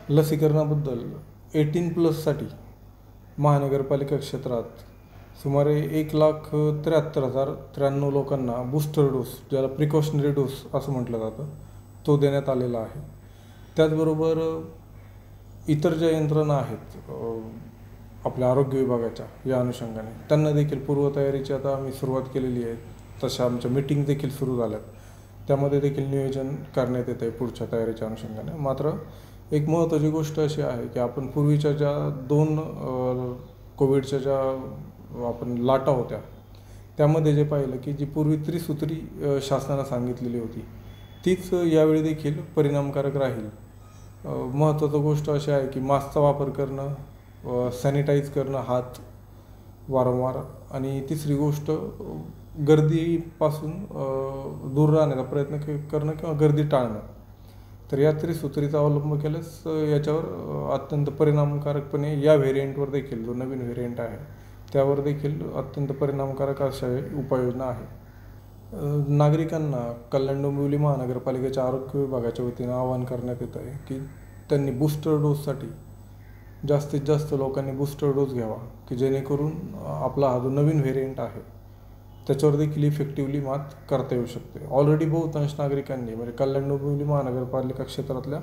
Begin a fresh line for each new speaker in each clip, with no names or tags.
लसीकरणाबद्दल 18+साठी महानगरपालिका क्षेत्रात सुमारे 1,73,093 लोकांना बूस्टर डोस, ज्याला प्रिकॉशनरी डोस असं म्हटलं जातं, तो देण्यात आलेला आहे. त्याचबरोबर इतर ज्या यंत्रणा आहेत आपल्या आरोग्य विभागाच्या या अनुषंगाने, त्यांना देखील पूर्वतयारीची आता आम्ही सुरुवात केलेली आहे. तशा आमच्या मीटिंग देखील सुरू झाल्यात. त्यामध्ये देखील नियोजन करण्यात येत आहे पुढच्या तयारीच्या अनुषंगाने. मात्र एक महत्त्वाची गोष्ट अशी आहे की आपण पूर्वीच्या ज्या 2 कोविडच्या ज्या आपण लाटा होत्या, त्यामध्ये जे पाहिलं की जी पूर्वी त्रिसूत्री शासनानं सांगितलेली होती, तीच यावेळी देखील परिणामकारक राहील. महत्त्वाची गोष्ट अशी आहे की मास्कचा वापर करणं, सॅनिटाईज करणं हात वारंवार, आणि तिसरी गोष्ट गर्दीपासून दूर राहण्याचा प्रयत्न करणं किंवा गर्दी टाळणं. तर या त्रिसूत्रीचा अवलंब केल्यास याच्यावर अत्यंत परिणामकारकपणे या व्हेरियंटवर देखील, जो नवीन व्हेरियंट आहे त्यावर देखील अत्यंत परिणामकारक अशा उपाययोजना आहे. नागरिकांना कल्याण डोंबिवली महानगरपालिकेच्या आरोग्य विभागाच्या वतीनं आवाहन करण्यात येत आहे की त्यांनी बूस्टर डोससाठी जास्तीत जास्त लोकांनी बूस्टर डोस घ्यावा, की जेणेकरून आपला हा जो नवीन व्हेरियंट आहे त्याच्यावर देखील इफेक्टिव्हली मात करता येऊ शकते. ऑलरेडी बहुतांश नागरिकांनी, म्हणजे कल्याण डोंबिवली महानगरपालिका क्षेत्रातल्या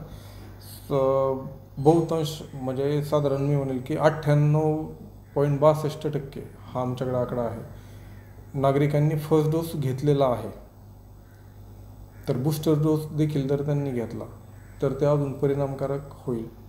बहुतांश, म्हणजे साधारण मी म्हणेल की 98.62% हा आमच्याकडे आकडा आहे, नागरिकांनी फर्स्ट डोस घेतलेला आहे. तर बूस्टर डोस देखील जर त्यांनी घेतला तर ते अजून परिणामकारक होईल.